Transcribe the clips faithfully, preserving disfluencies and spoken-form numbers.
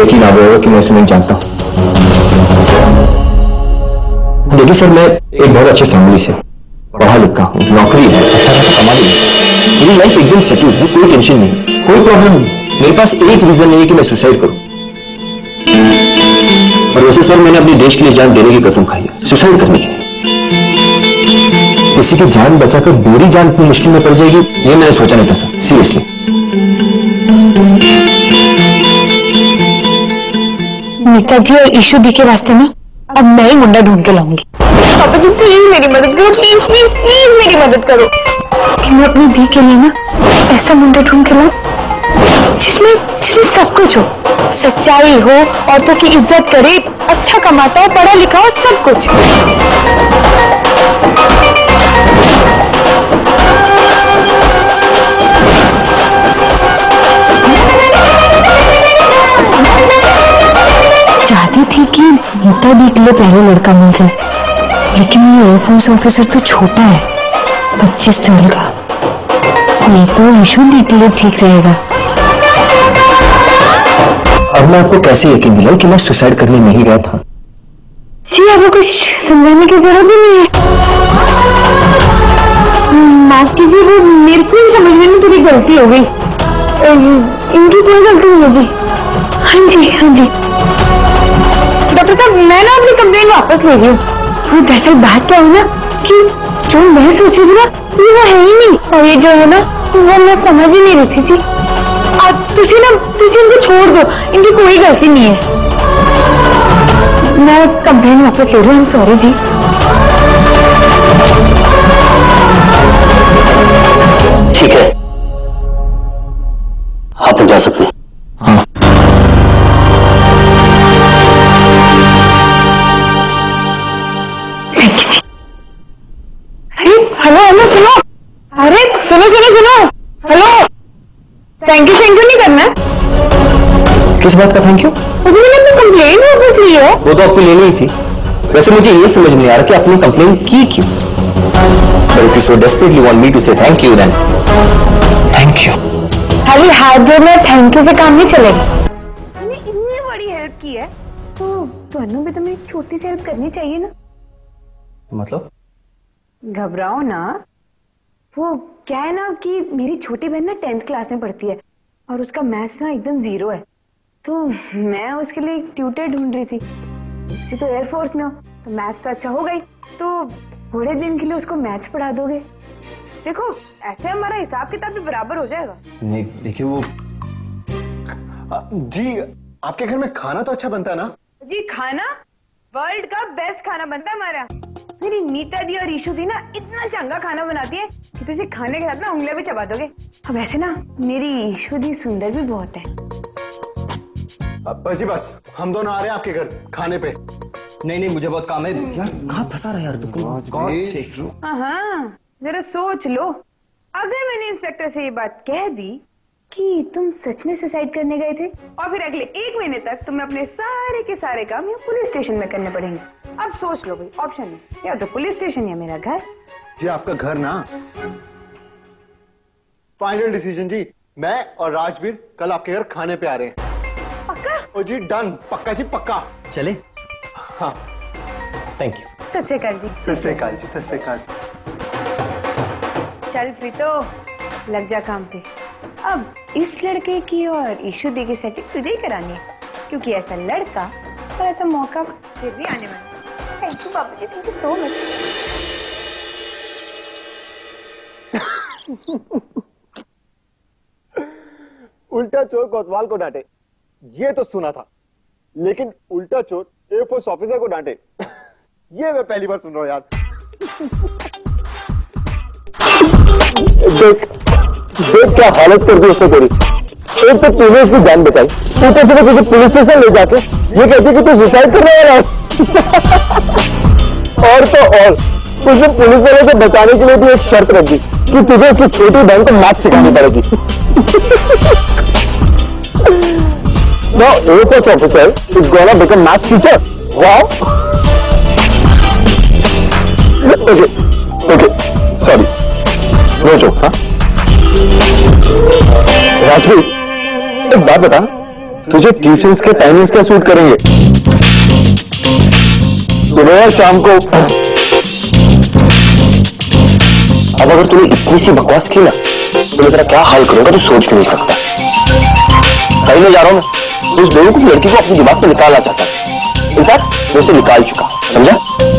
यकीन आ गया होगा कि मैं उसे नहीं जानता। देखिए सर, मैं एक बहुत अच्छी फैमिली से पढ़ा लिखा हूँ, नौकरी है, अच्छा खासा कमा रही है, मेरी लाइफ एकदम सेटल है, कोई टेंशन नहीं, कोई प्रॉब्लम नहीं। मेरे पास एक रीजन नहीं है कि मैं सुसाइड करूं। और वैसे सर, मैंने अपने देश के लिए जान देने की कसम खाई है, सुसाइड करने की। किसी की जान बचाकर बुरी जान इतनी मुश्किल में पड़ जाएगी, ये मैंने सोचा नहीं था सर, सीरियसली। नीता जी और ईशु दी के वास्ते ना अब मैं ही मुंडा ढूंढ के लाऊंगी। पापा जी प्लीज मेरी मदद करो, प्लीज प्लीज प्लीज मेरी मदद करो कि मैं अपनी दी के लिए ना ऐसा मुंडा ढूंढ के लाऊं जिसमें जिसमें सब कुछ हो, सच्चाई हो, औरतों की इज्जत करे, अच्छा कमाता हो, पढ़ा लिखा हो, सब कुछ। चाहती थी कि नीता दी के लिए पहले लड़का मिल जाए, लेकिन ये एयरफोर्स ऑफिसर तो छोटा है, पच्चीस साल का। ये तो ईशु दी के लिए ठीक रहेगा। अब मैं आपको कैसे यकीन दिलाऊं कि मैं सुसाइड करने नहीं गया था? जी आपको कुछ समझाने की जरूरत भी नहीं है। माफ कीजिए, वो मेरे को समझने में थोड़ी गलती हो गई। इनकी कोई गलती नहीं होगी। हाँ जी हाँ जी डॉक्टर साहब, मैं ना अपनी कंप्लेन वापस ले रही हूँ। वो दरअसल बात क्या हुई ना कि जो मैं सोची थी ना ये वो है ही नहीं, और ये जो है ना वो मैं समझ ही नहीं रही थी। आप तुझे ना तुझे इनको छोड़ दो, इनकी कोई गलती नहीं है। मैं कंप्लेन वापस ले रही हूँ, सॉरी जी। ठीक है, आप जा सकते हैं। हाँ। हेलो हेलो सुनो, अरे सुनो सुनो सुनो, hello. Thank you thank you नहीं करना। किस बात का थैंक यू? मुझे मैंने अपनी कंप्लेन वापस ली है। वो तो आपको लेनी ही थी। वैसे मुझे ये समझ नहीं आ रहा कि आपने कंप्लेन की क्यों। But if you so desperately want me to say thank you, then thank you. खाली हाथ जोड़ना थैंक यू से काम नहीं चलेगा। मैंने इतनी बड़ी हेल्प की है तो ਤੁਹਾਨੂੰ भी तो मेरी छोटी सी हेल्प करनी चाहिए ना। मतलब? घबराओ ना। वो क्या है ना कि मेरी छोटी बहन ना टेंथ क्लास में पढ़ती है और उसका मैथ्स ना एकदम जीरो है, तो मैं उसके लिए एक ट्यूटर ढूंढ रही थी। उसी तो एयरफोर्स में हो तो मैथ्स तो अच्छा हो गई, तो थोड़े दिन के लिए उसको मैथ्स पढ़ा दोगे। देखो ऐसे हमारा हिसाब किताब भी बराबर हो जाएगा। नहीं देखिए, वो जी आपके घर में खाना तो अच्छा बनता है ना? जी खाना वर्ल्ड का बेस्ट खाना बनता है हमारा। मेरी नीता दी और ईशु दी ना इतना चंगा खाना बनाती है कि तुझे खाने के साथ ना उंगलियां भी चबा दोगे। अब ऐसे ना मेरी ईशु दी सुंदर भी बहुत है। बस जी बस, हम दोनों आ रहे हैं आपके घर खाने पे। नहीं नहीं, मुझे बहुत काम है यार। कहाँ फंसा रहा यार तू? हाँ जरा सोच लो, अगर मैंने इंस्पेक्टर से ये बात कह दी कि तुम सच में सुसाइड करने गए थे और फिर अगले एक महीने तक तुम्हें अपने सारे के सारे काम यहाँ पुलिस स्टेशन में करने पड़ेंगे। अब सोच लो भाई, ऑप्शन है या तो पुलिस स्टेशन या मेरा घर। जी आपका घर ना। फाइनल डिसीजन जी, मैं और राजवीर कल आपके घर खाने पे आ रहे हैं। पक्का? ओ जी डन, पक्का जी पक्का। चले? हाँ थैंक यू। सत श्री अकाल जी। सत श्री अकाल जी, सत श्री अकाल। चल प्रीतो लग जा काम पे। अब इस लड़के की और ईशु दी की सेटिंग तुझे ही करानी है, क्योंकि ऐसा लड़का और ऐसा मौका फिर भी आने वाला है। थैंक यू बाबू जी, थैंक यू सो मच। उल्टा चोर कोतवाल को डांटे, ये तो सुना था, लेकिन उल्टा चोर एयरफोर्स ऑफिसर को डांटे, ये मैं पहली बार सुन रहा हूं यार। देख देख क्या हालत कर दी उसने तेरी। एक तो तूने उसकी जान बचाई, ऊपर से तुझे पुलिस स्टेशन ले जाके ये कहती कि तू सुसाइड करने वाला है। और तो और तुझे पुलिस वाले से बचाने के लिए भी एक शर्त रख दी कि तुझे उसकी छोटी बहन को मैथ सिखानी पड़ेगी। Now Air Force officer is gonna become math teacher. Wow. Okay, okay, sorry. No jokes, हाँ? राजवीर, एक बात बता, तुझे ट्यूशंस के टाइमिंग्स क्या सूट करेंगे? सुबह या शाम को? अब अगर तूने इतनी सी बकवास की ना तो मैं तेरा क्या हाल करूंगा तू सोच भी नहीं सकता। कहीं मैं जा रहा हूं ना, उस बेवकूफ लड़की को अपनी दिमाग से निकालना चाहता है। इनफैक्ट मैं उसे निकाल चुका, समझा?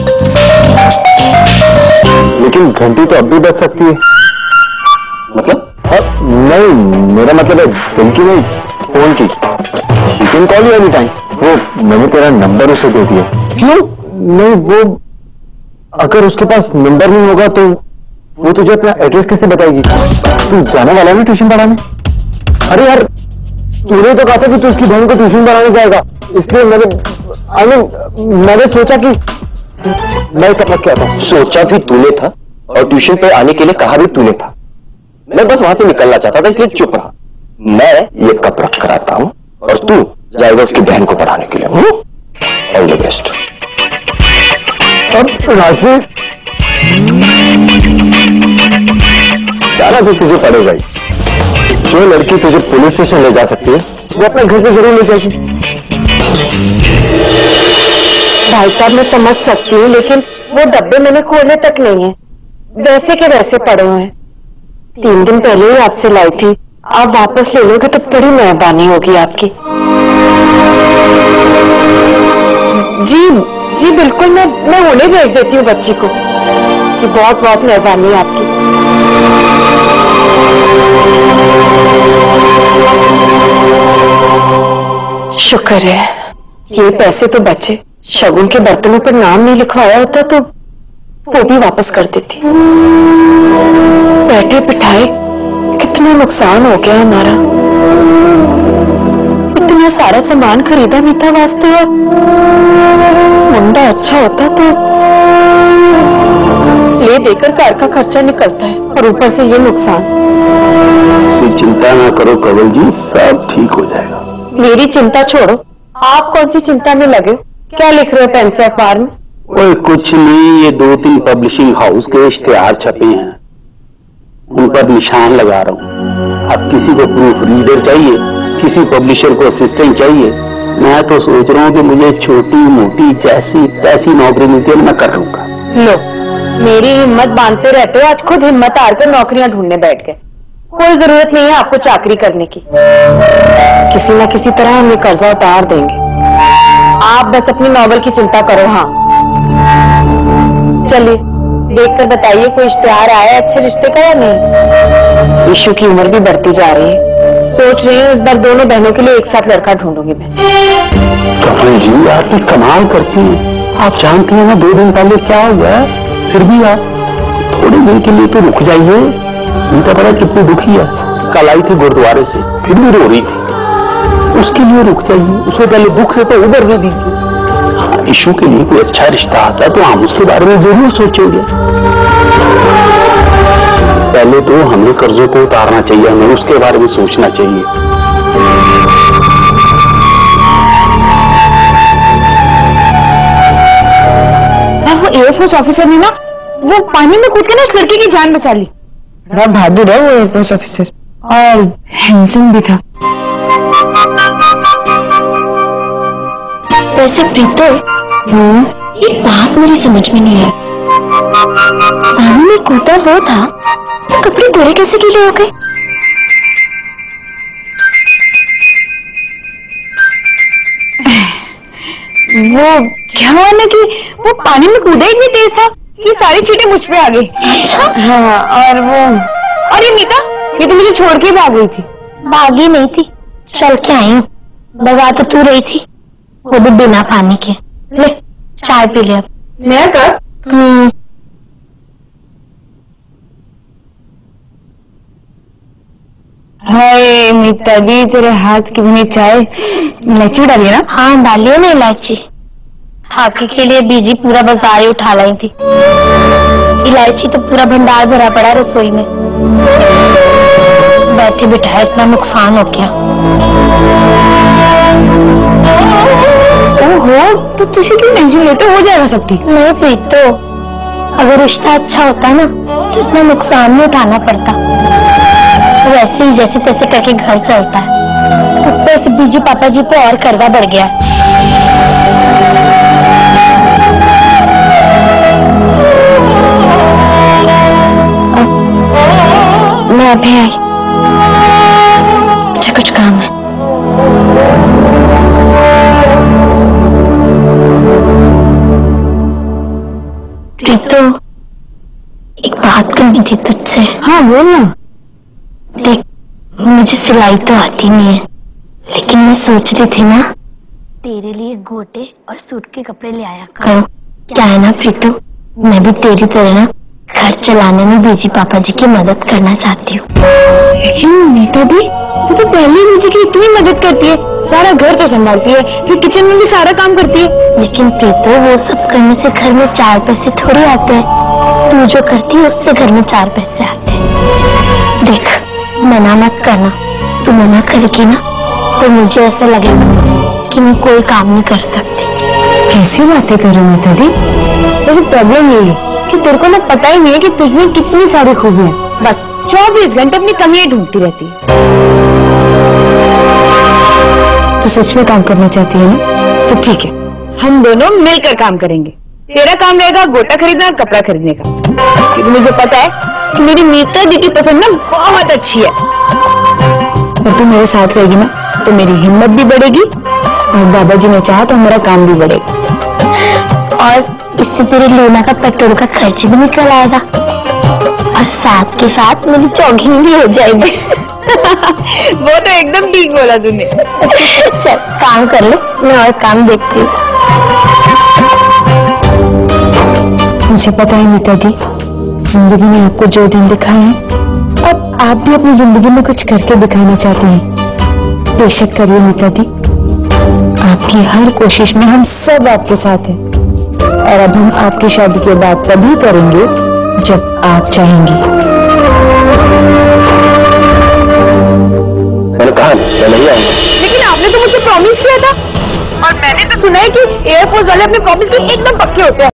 लेकिन घंटी तो अब भी बज सकती है। मतलब? नहीं, मेरा मतलब है दिल की नहीं, फोन की। You can call you any time. वो मैंने तेरा नंबर उसे दे दिया। क्यों? नहीं, वो अगर उसके पास नंबर नहीं होगा तो वो तुझे अपना एड्रेस कैसे बताएगी? तू जाने वाला है ना ट्यूशन पढ़ाने? अरे यार, तूने तो कहा था कि तू उसकी बहन को ट्यूशन पढ़ाने जाएगा, इसलिए मैंने आई मीन मैंने सोचा कि मैं कपक क्या था। सोचा भी तूने था और ट्यूशन पे आने के लिए कहा भी तूने था। मैं बस वहां से निकलना चाहता था इसलिए चुप रहा। मैं ये कप रख कराता हूं और तू जाएगा उसकी बहन को पढ़ाने के लिए। All the best. अब राजवीर, जाना तो तुझे पड़ेगा ही। जो लड़की तुझे पुलिस स्टेशन ले जा सकती है वो अपने घर पे जरूर ले जाएगी। भाई साहब मैं समझ सकती हूँ, लेकिन वो डब्बे मैंने खोले तक नहीं है, वैसे के वैसे पड़े हुए हैं। तीन दिन पहले ही आपसे लाई थी, आप वापस ले लोगे तो बड़ी मेहरबानी होगी आपकी। जी जी बिल्कुल, मैं मैं उन्हें भेज देती हूँ बच्ची को। जी बहुत बहुत मेहरबानी है आपकी। शुक्र है ये पैसे तो बचे। शगुन के बर्तनों पर नाम नहीं लिखवाया होता तो वो भी वापस कर देती। बैठे बिठाए कितना नुकसान हो गया हमारा। इतना सारा सामान खरीदा भी था वास्ते, और मुंडा अच्छा होता तो ले देकर कार का खर्चा निकलता है, और ऊपर से ये नुकसान। चिंता ना करो कंवल जी, सब ठीक हो जाएगा। मेरी चिंता छोड़ो, आप कौन सी चिंता में लगे हो? क्या लिख रहे हो पेन से अखबार में? ओए कुछ नहीं, ये दो तीन पब्लिशिंग हाउस के इश्तेहार छपे हैं, उन पर निशान लगा रहा हूँ। अब किसी को प्रूफ रीडर चाहिए, किसी पब्लिशर को असिस्टेंट चाहिए। मैं तो सोच रहा हूँ कि मुझे छोटी मोटी जैसी तैसी नौकरी मिलती है मैं कर लूंगा। लो, मेरी हिम्मत बांधते रहते हो, आज खुद हिम्मत हारकर नौकरियां ढूंढने बैठ गए। कोई जरूरत नहीं है आपको चाकरी करने की, किसी ना किसी तरह हमें कर्जा उतार देंगे। आप बस अपनी नॉवल की चिंता करो। हाँ चलिए देखकर बताइए कोई इश्तेहार आया अच्छे रिश्ते का या नहीं? ईशु की उम्र भी बढ़ती जा रही है, सोच रही हूँ इस बार दोनों बहनों के लिए एक साथ लड़का ढूंढूंगी मैं। कंवल जी आप भी कमाल करती हैं। आप जानती हैं ना दो दिन पहले क्या हो गया, फिर भी आप थोड़े दिन के लिए तो रुक जाइए। उनका पता कितनी दुखी है, कल आई थी गुरुद्वारे से, फिर भी रो रही थी। उसके लिए रुक जाइए, उससे पहले दुख से तो उबरने दीजिए। हाँ, ईशु के लिए कोई अच्छा रिश्ता आता है तो हम उसके बारे में जरूर सोचेंगे। पहले तो हमें कर्जों को उतारना चाहिए, हमें उसके बारे में सोचना चाहिए। वो एयरफोर्स ऑफिसर ने ना वो पानी में कूद के ना उस लड़की की जान बचा ली। बड़ा बहादुर है वो एयरफोर्स ऑफिसर, और हैंडसम भी था। वैसे प्रीतो, एक बात मेरी समझ में नहीं है, पानी में कूदा वो था तो कपड़े पूरे कैसे गीले हो गए? वो क्या हुआ ना कि वो पानी में कूदा इतनी तेज था कि सारी छींटें मुझ पे आ गई। अच्छा हाँ, और वो और ये मीता, ये तो मुझे छोड़ के भाग गई थी। भागी नहीं थी, चल के आई हूँ। भगा तो तू रही थी, वो भी बिना पानी के। ले चाय पी ले अब। मैं कब? हम्म हाय मीता दी, तेरे हाथ की बनी चाय इलायची डाली है ना? हाँ डालिए ना इलायची। हाकी के लिए बीजी पूरा बाजार ही उठा लाई थी, इलायची तो पूरा भंडार भरा पड़ा रसोई में। बैठे बिठाए इतना नुकसान हो गया। ओहो, तो तुझे क्यों टेंशन लेते, हो जाएगा सब ठीक। नहीं प्रीतो, अगर रिश्ता अच्छा होता ना तो इतना नुकसान नहीं उठाना पड़ता। वैसे ही जैसे तैसे करके घर चलता है। वैसे बीजी पापा जी को और कर्जा बढ़ गया। मैं अभी आई, मुझे कुछ काम है। प्रीतो, एक बात करनी थी तुझसे। हाँ बोल ना। देख, मुझे सिलाई तो आती नहीं है, लेकिन मैं सोच रही थी ना तेरे लिए गोटे और सूट के कपड़े ले आया करो। क्या है ना प्रीतु, मैं भी तेरी तरह ना घर चलाने में बीजी पापा जी की मदद करना चाहती हूँ। लेकिन नीता दी, तू तो पहले ही बीजी की इतनी मदद करती है, सारा घर तो संभालती है, फिर किचन में भी सारा काम करती है। लेकिन प्रीतु, वो सब करने से घर में चार पैसे थोड़ी आते हैं। तू जो करती है उससे घर में चार पैसे आते हैं। देख, मना मत करना, तू मना करेगी ना तो मुझे ऐसा लगेगा कि मैं कोई काम नहीं कर सकती। कैसी बातें कर रही नीता दी? वैसे प्रॉब्लम यही है कि तेरे को ना पता ही नहीं है कि तुझमें कितनी सारी खूबियां हैं। बस चौबीस घंटे अपनी कमियां ढूंढती रहती है। तू सच में काम करना चाहती है ना? तो ठीक है, हम दोनों मिलकर काम करेंगे। तेरा काम रहेगा गोटा खरीदना, कपड़ा खरीदने का, क्योंकि मुझे पता है कि मेरी नीता दी की पसंद ना बहुत अच्छी है। और तू मेरे साथ रहेगी ना तो मेरी हिम्मत भी बढ़ेगी और बाबा जी ने चाहा तो हमारा काम भी बढ़ेगा। और इससे तेरी लूना का पेट्रोल का खर्च भी निकल आएगा और साथ के साथ मेरी जॉगिंग भी हो जाएगी। वो तो एकदम ठीक बोला तूने। चल काम कर ले, मैं और काम देखती हूँ। मुझे पता है नीता दी, जिंदगी ने आपको जो दिन दिखाए हैं, अब आप भी अपनी जिंदगी में कुछ करके दिखाना चाहते हैं। बेशक करिए नीता दी, आपकी हर कोशिश में हम सब आपके साथ हैं। और अब हम आपकी शादी के बाद तभी करेंगे जब आप चाहेंगी। मैंने कहा मैं नहीं आऊंगा। लेकिन आपने तो मुझे प्रॉमिस किया था, और मैंने तो सुना है कि एयरफोर्स वाले अपने प्रॉमिस के एकदम पक्के होते हैं।